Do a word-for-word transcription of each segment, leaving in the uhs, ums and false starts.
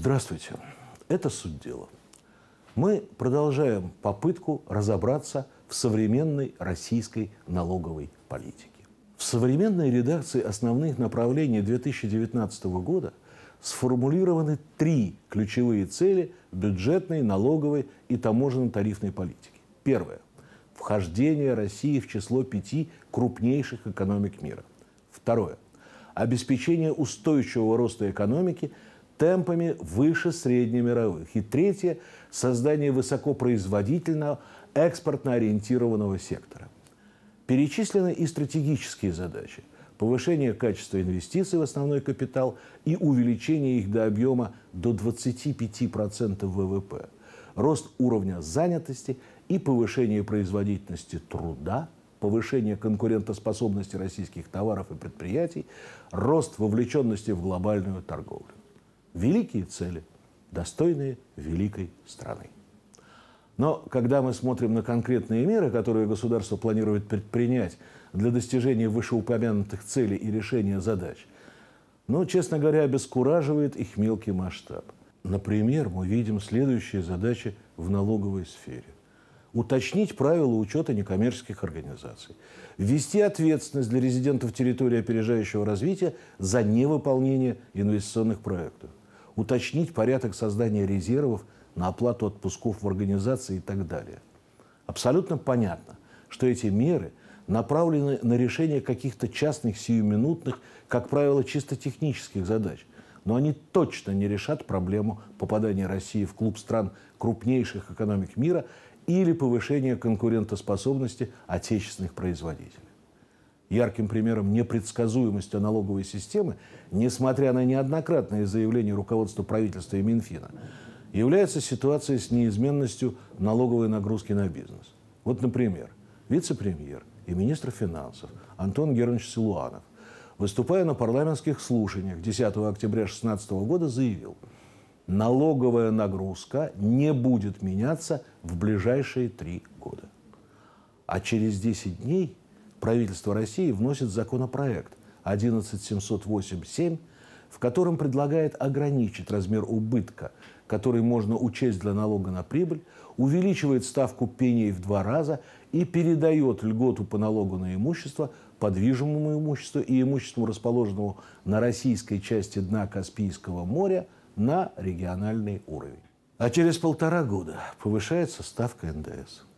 Здравствуйте. Это «Суть дела». Мы продолжаем попытку разобраться в современной российской налоговой политике. В современной редакции основных направлений две тысячи девятнадцатого года сформулированы три ключевые цели бюджетной, налоговой и таможенно-тарифной политики. Первое. Вхождение России в число пяти крупнейших экономик мира. Второе. Обеспечение устойчивого роста экономики темпами выше среднемировых. И третье – создание высокопроизводительного, экспортно-ориентированного сектора. Перечислены и стратегические задачи – повышение качества инвестиций в основной капитал и увеличение их до объема до двадцати пяти процентов вэ вэ пэ, рост уровня занятости и повышение производительности труда, повышение конкурентоспособности российских товаров и предприятий, рост вовлеченности в глобальную торговлю. Великие цели, достойные великой страны. Но когда мы смотрим на конкретные меры, которые государство планирует предпринять для достижения вышеупомянутых целей и решения задач, ну, честно говоря, обескураживает их мелкий масштаб. Например, мы видим следующие задачи в налоговой сфере. Уточнить правила учета некоммерческих организаций. Ввести ответственность для резидентов территории опережающего развития за невыполнение инвестиционных проектов. Уточнить порядок создания резервов на оплату отпусков в организации и так далее. Абсолютно понятно, что эти меры направлены на решение каких-то частных, сиюминутных, как правило, чисто технических задач. Но они точно не решат проблему попадания России в клуб стран крупнейших экономик мира или повышения конкурентоспособности отечественных производителей. Ярким примером непредсказуемости налоговой системы, несмотря на неоднократные заявления руководства правительства и Минфина, является ситуация с неизменностью налоговой нагрузки на бизнес. Вот, например, вице-премьер и министр финансов Антон Германович Силуанов, выступая на парламентских слушаниях десятого октября две тысячи шестнадцатого года, заявил: налоговая нагрузка не будет меняться в ближайшие три года. А через десять дней правительство России вносит законопроект одиннадцать семьсот восемьдесят семь, в котором предлагает ограничить размер убытка, который можно учесть для налога на прибыль, увеличивает ставку пений в два раза и передает льготу по налогу на имущество, по движимому имуществу и имуществу, расположенному на российской части дна Каспийского моря, на региональный уровень. А через полтора года повышается ставка эн дэ эс.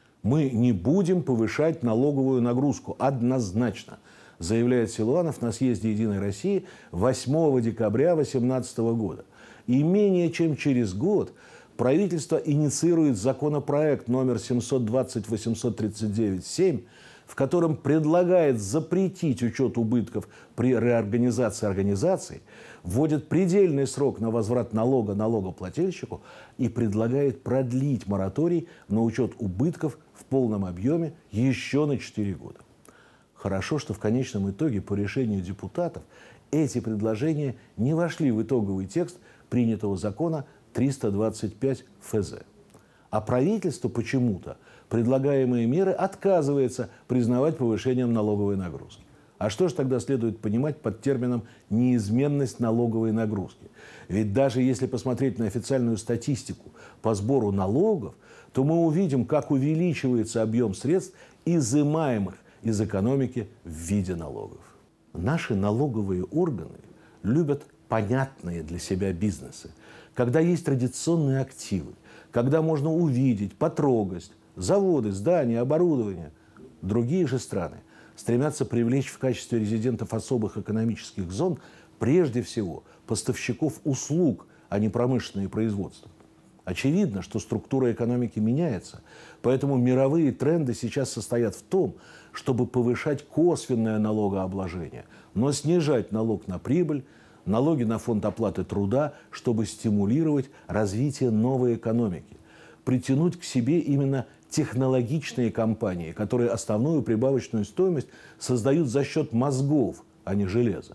Мы не будем повышать налоговую нагрузку однозначно, заявляет Силуанов на съезде «Единой России» восьмого декабря две тысячи восемнадцатого года. И менее чем через год правительство инициирует законопроект номер семьсот двадцать восемьсот тридцать девять семь, в котором предлагает запретить учет убытков при реорганизации организаций, вводит предельный срок на возврат налога налогоплательщику и предлагает продлить мораторий на учет убытков в полном объеме еще на четыре года. Хорошо, что в конечном итоге по решению депутатов эти предложения не вошли в итоговый текст принятого закона триста двадцать пять эф зэ. А правительство почему-то предлагаемые меры отказывается признавать повышением налоговой нагрузки. А что же тогда следует понимать под термином «неизменность налоговой нагрузки»? Ведь даже если посмотреть на официальную статистику по сбору налогов, то мы увидим, как увеличивается объем средств, изымаемых из экономики в виде налогов. Наши налоговые органы любят понятные для себя бизнесы, когда есть традиционные активы, когда можно увидеть, потрогать заводы, здания, оборудование. Другие же страны стремятся привлечь в качестве резидентов особых экономических зон прежде всего поставщиков услуг, а не промышленные производства. Очевидно, что структура экономики меняется, поэтому мировые тренды сейчас состоят в том, чтобы повышать косвенное налогообложение, но снижать налог на прибыль, налоги на фонд оплаты труда, чтобы стимулировать развитие новой экономики, притянуть к себе именно технологичные компании, которые основную прибавочную стоимость создают за счет мозгов, а не железа.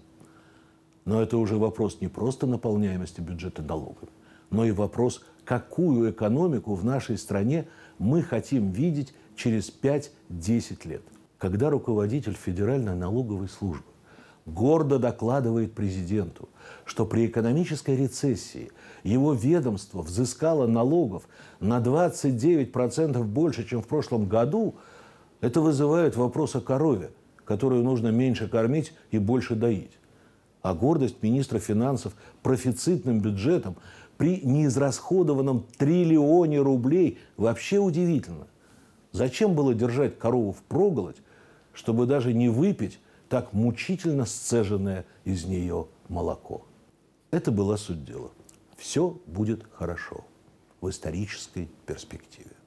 Но это уже вопрос не просто наполняемости бюджета налогами, но и вопрос, какую экономику в нашей стране мы хотим видеть через пять-десять лет. Когда руководитель Федеральной налоговой службы гордо докладывает президенту, что при экономической рецессии его ведомство взыскало налогов на двадцать девять процентов больше, чем в прошлом году, это вызывает вопрос о корове, которую нужно меньше кормить и больше доить. А гордость министра финансов профицитным бюджетом при неизрасходованном триллионе рублей вообще удивительно. Зачем было держать корову впроголодь, чтобы даже не выпить так мучительно сцеженное из нее молоко? Это была суть дела. Все будет хорошо в исторической перспективе.